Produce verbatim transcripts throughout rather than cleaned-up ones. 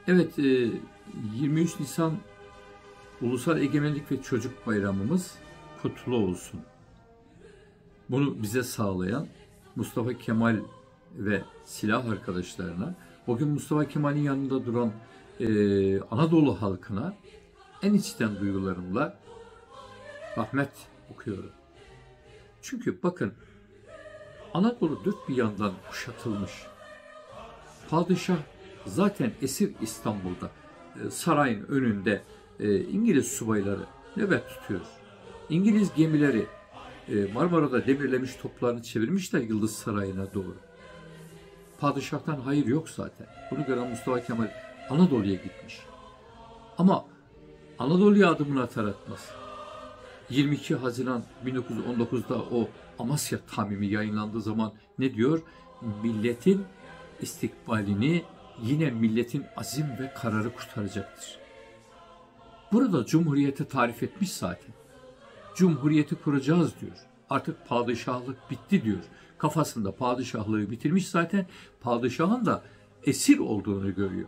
Evet, e, yirmi üç Nisan Ulusal Egemenlik ve Çocuk Bayramımız kutlu olsun. Bunu bize sağlayan Mustafa Kemal ve silah arkadaşlarına, o gün Mustafa Kemal'in yanında duran e, Anadolu halkına en içten duygularımla rahmet okuyorum. Çünkü bakın, Anadolu dört bir yandan kuşatılmış. Padişah zaten esir İstanbul'da, sarayın önünde İngiliz subayları nöbet tutuyor. İngiliz gemileri Marmara'da demirlemiş toplarını çevirmişler Yıldız Sarayı'na doğru. Padişah'tan hayır yok zaten. Bunu gören Mustafa Kemal Anadolu'ya gitmiş. Ama Anadolu'ya adımını atar atmaz. yirmi iki Haziran bin dokuz yüz on dokuz'da o Amasya Tamimi yayınlandığı zaman ne diyor? Milletin istikbalini yine milletin azim ve kararı kurtaracaktır. Burada Cumhuriyeti tarif etmiş zaten. Cumhuriyeti kuracağız diyor. Artık padişahlık bitti diyor. Kafasında padişahlığı bitirmiş zaten. Padişahın da esir olduğunu görüyor.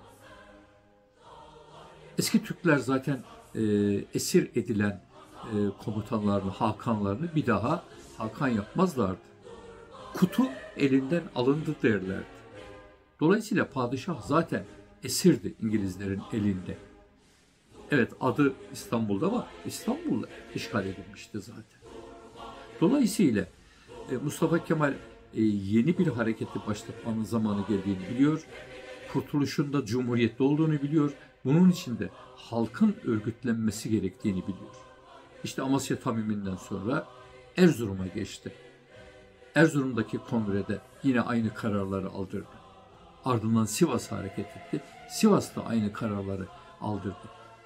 Eski Türkler zaten e, esir edilen e, komutanlarını, hakanlarını bir daha hakan yapmazlardı. Kutu elinden alındı derlerdi. Dolayısıyla padişah zaten esirdi İngilizlerin elinde. Evet, adı İstanbul'da ama İstanbul'da işgal edilmişti zaten. Dolayısıyla e, Mustafa Kemal e, yeni bir hareketi başlatmanın zamanı geldiğini biliyor. Kurtuluşun da Cumhuriyet'te olduğunu biliyor. Bunun için de halkın örgütlenmesi gerektiğini biliyor. İşte Amasya Tamimi'nden sonra Erzurum'a geçti. Erzurum'daki kongrede yine aynı kararları aldırdı. Ardından Sivas'a hareket etti. Sivas'ta aynı kararları aldırdı.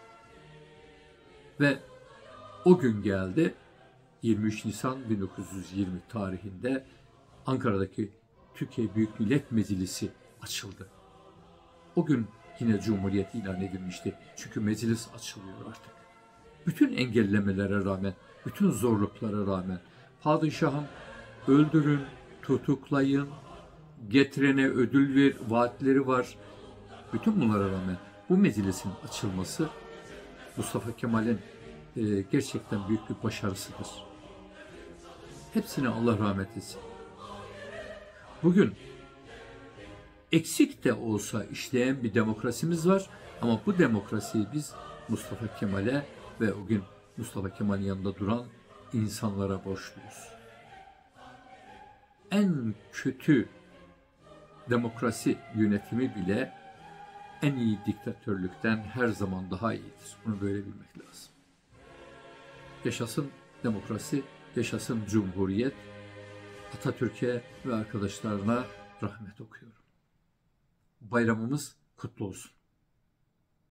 Ve o gün geldi, yirmi üç Nisan bin dokuz yüz yirmi tarihinde Ankara'daki Türkiye Büyük Millet Meclisi açıldı. O gün yine Cumhuriyet ilan edilmişti. Çünkü meclis açılıyor artık. Bütün engellemelere rağmen, bütün zorluklara rağmen padişahın öldürün, tutuklayın, getirene ödül ver, vaatleri var. Bütün bunlara rağmen bu meclisin açılması Mustafa Kemal'in e, gerçekten büyük bir başarısıdır. Hepsine Allah rahmet etsin. Bugün eksik de olsa işleyen bir demokrasimiz var ama bu demokrasiyi biz Mustafa Kemal'e ve o gün Mustafa Kemal'in yanında duran insanlara borçluyuz. En kötü demokrasi yönetimi bile en iyi diktatörlükten her zaman daha iyidir. Bunu böyle bilmek lazım. Yaşasın demokrasi, yaşasın Cumhuriyet. Atatürk'e ve arkadaşlarına rahmet okuyorum. Bayramımız kutlu olsun.